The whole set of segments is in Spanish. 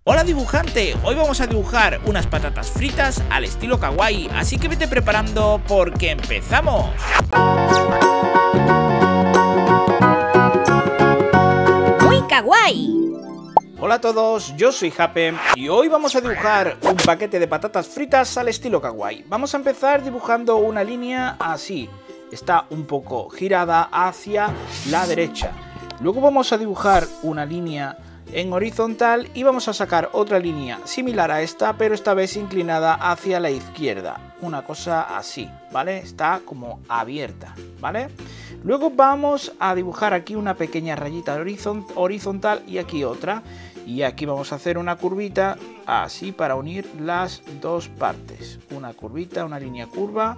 Hola dibujante, hoy vamos a dibujar unas patatas fritas al estilo kawaii, así que vete preparando porque empezamos. ¡Muy kawaii! Hola a todos, yo soy Jape y hoy vamos a dibujar un paquete de patatas fritas al estilo kawaii. Vamos a empezar dibujando una línea así, está un poco girada hacia la derecha. Luego vamos a dibujar una línea en horizontal y vamos a sacar otra línea similar a esta, pero esta vez inclinada hacia la izquierda. Una cosa así, ¿vale? Está como abierta, ¿vale? Luego vamos a dibujar aquí una pequeña rayita horizontal y aquí otra. Y aquí vamos a hacer una curvita así para unir las dos partes. Una curvita, una línea curva,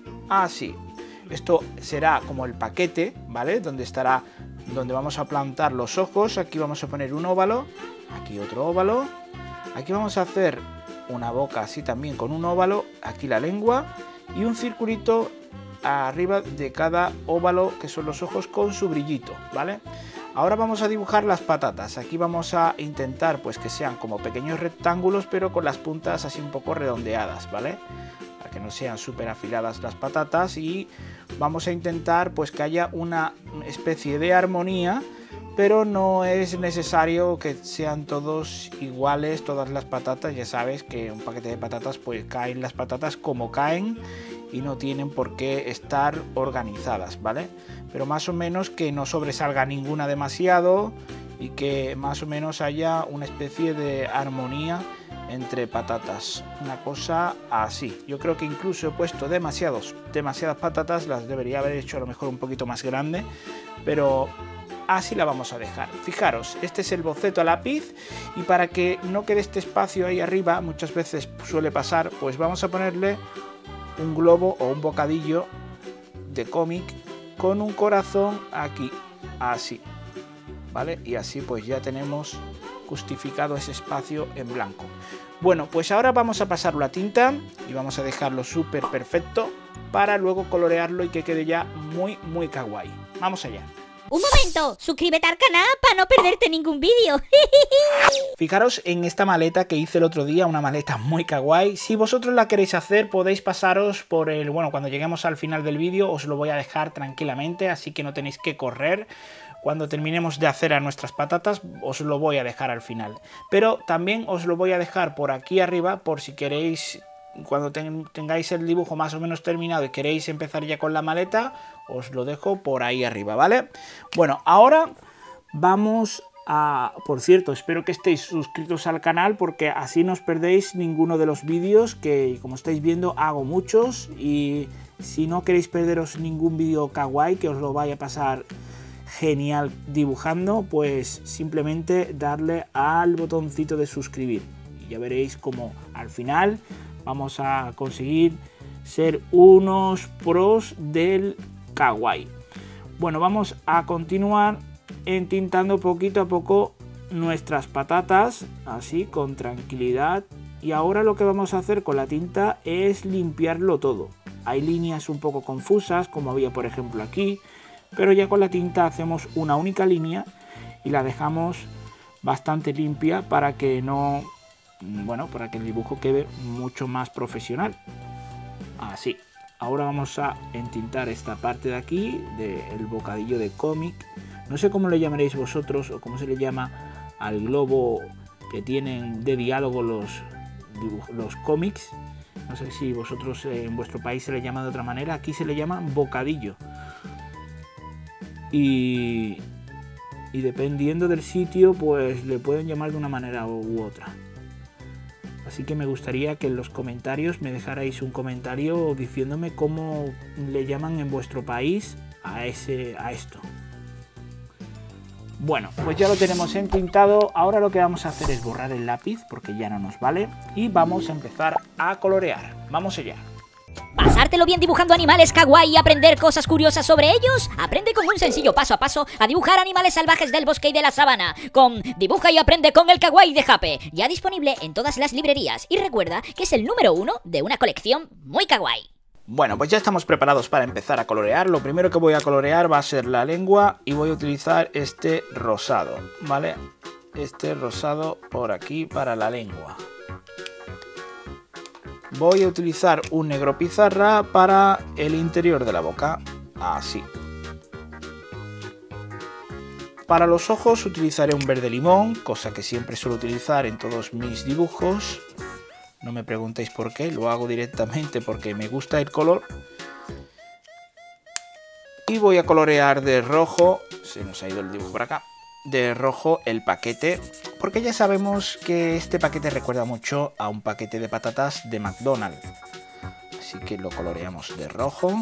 así. Esto será como el paquete, ¿vale? Donde vamos a plantar los ojos. Aquí vamos a poner un óvalo, aquí otro óvalo. Aquí vamos a hacer una boca así también con un óvalo, aquí la lengua y un circulito arriba de cada óvalo que son los ojos con su brillito, ¿vale? Ahora vamos a dibujar las patatas. Aquí vamos a intentar pues que sean como pequeños rectángulos pero con las puntas así un poco redondeadas, ¿vale? Para que no sean súper afiladas las patatas, y vamos a intentar pues que haya una especie de armonía, pero no es necesario que sean todos iguales, todas las patatas. Ya sabes que un paquete de patatas pues caen las patatas como caen y no tienen por qué estar organizadas, ¿vale? Pero más o menos que no sobresalga ninguna demasiado y que más o menos haya una especie de armonía entre patatas, una cosa así. Yo creo que incluso he puesto demasiadas patatas, las debería haber hecho a lo mejor un poquito más grande, pero así la vamos a dejar. Fijaros, este es el boceto a lápiz, y para que no quede este espacio ahí arriba, muchas veces suele pasar, pues vamos a ponerle un globo o un bocadillo de cómic con un corazón aquí, así, ¿vale? Y así pues ya tenemos justificado ese espacio en blanco. Bueno, pues ahora vamos a pasarlo a tinta y vamos a dejarlo súper perfecto para luego colorearlo y que quede ya muy kawaii. Vamos allá. ¡Un momento! Suscríbete al canal para no perderte ningún vídeo. Fijaros en esta maleta que hice el otro día, una maleta muy kawaii. Si vosotros la queréis hacer, podéis pasaros por el... Bueno, cuando lleguemos al final del vídeo os lo voy a dejar tranquilamente, así que no tenéis que correr. Cuando terminemos de hacer a nuestras patatas, os lo voy a dejar al final. Pero también os lo voy a dejar por aquí arriba, por si queréis... Cuando tengáis el dibujo más o menos terminado y queréis empezar ya con la maleta, os lo dejo por ahí arriba, ¿vale? Bueno, ahora vamos a... Por cierto, espero que estéis suscritos al canal porque así no os perdéis ninguno de los vídeos que, como estáis viendo, hago muchos. Y si no queréis perderos ningún vídeo kawaii, que os lo vaya a pasar genial dibujando, pues simplemente darle al botoncito de suscribir. Y ya veréis como al final vamos a conseguir ser unos pros del kawaii. Bueno, vamos a continuar entintando poquito a poco nuestras patatas, así con tranquilidad. Y ahora lo que vamos a hacer con la tinta es limpiarlo todo. Hay líneas un poco confusas, como había por ejemplo aquí, pero ya con la tinta hacemos una única línea y la dejamos bastante limpia para que no... Bueno, para que el dibujo quede mucho más profesional. Así. Ahora vamos a entintar esta parte de aquí, del bocadillo de cómic. No sé cómo le llamaréis vosotros o cómo se le llama al globo que tienen de diálogo los cómics. No sé si vosotros en vuestro país se le llama de otra manera. Aquí se le llama bocadillo. Y dependiendo del sitio, pues le pueden llamar de una manera u otra. Así que me gustaría que en los comentarios me dejarais un comentario diciéndome cómo le llaman en vuestro país a esto. Bueno, pues ya lo tenemos entintado. Ahora lo que vamos a hacer es borrar el lápiz porque ya no nos vale. Y vamos a empezar a colorear. Vamos allá. ¿Pasártelo bien dibujando animales kawaii y aprender cosas curiosas sobre ellos? Aprende con un sencillo paso a paso a dibujar animales salvajes del bosque y de la sabana con Dibuja y aprende con el kawaii de Jape, ya disponible en todas las librerías. Y recuerda que es el número 1 de una colección muy kawaii. Bueno, pues ya estamos preparados para empezar a colorear. Lo primero que voy a colorear va a ser la lengua y voy a utilizar este rosado, ¿vale? este rosado por aquí para la lengua. Voy a utilizar un negro pizarra para el interior de la boca, así. Para los ojos utilizaré un verde limón, cosa que siempre suelo utilizar en todos mis dibujos. No me preguntéis por qué, lo hago directamente porque me gusta el color. Y voy a colorear de rojo, se nos ha ido el dibujo por acá, de rojo el paquete, porque ya sabemos que este paquete recuerda mucho a un paquete de patatas de McDonald's. Así que lo coloreamos de rojo.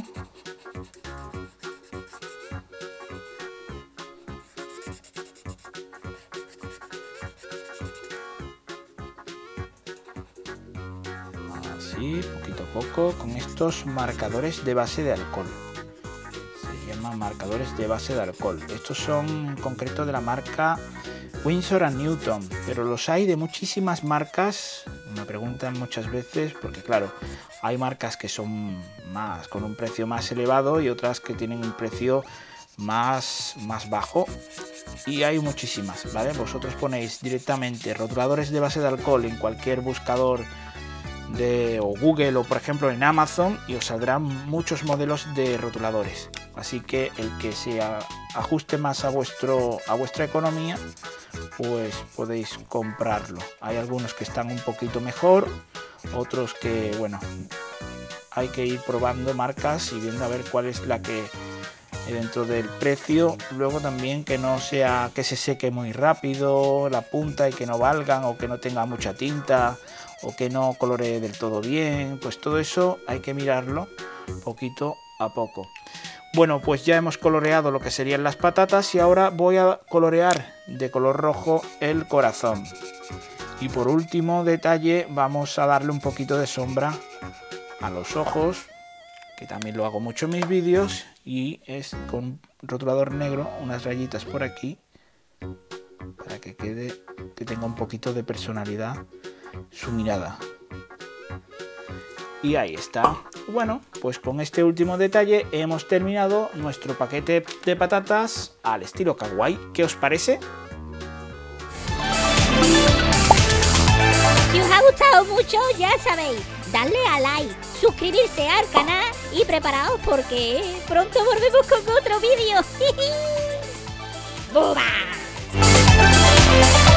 Así, poquito a poco, con estos marcadores de base de alcohol. Se llaman marcadores de base de alcohol. Estos son en concreto de la marca Winsor & Newton, pero los hay de muchísimas marcas. Me preguntan muchas veces porque claro, hay marcas que son con un precio más elevado y otras que tienen un precio más bajo, y hay muchísimas, ¿vale? Vosotros ponéis directamente rotuladores de base de alcohol en cualquier buscador o Google, o por ejemplo en Amazon, y os saldrán muchos modelos de rotuladores, así que el que se ajuste más a vuestra economía, pues podéis comprarlo. Hay algunos que están un poquito mejor, otros que, bueno, hay que ir probando marcas y viendo a ver cuál es la que dentro del precio, luego también que no sea que se seque muy rápido la punta y que no valgan, o que no tenga mucha tinta, o que no coloree del todo bien. Pues todo eso hay que mirarlo poquito a poco. Bueno, pues ya hemos coloreado lo que serían las patatas y ahora voy a colorear de color rojo el corazón. Y por último detalle, vamos a darle un poquito de sombra a los ojos, que también lo hago mucho en mis vídeos, y es con rotulador negro, unas rayitas por aquí, para que quede, que tenga un poquito de personalidad su mirada. Y ahí está. Bueno, pues con este último detalle hemos terminado nuestro paquete de patatas al estilo kawaii. ¿Qué os parece? Si os ha gustado mucho, ya sabéis, darle a like, suscribirse al canal y preparaos porque pronto volvemos con otro vídeo. ¡Buba!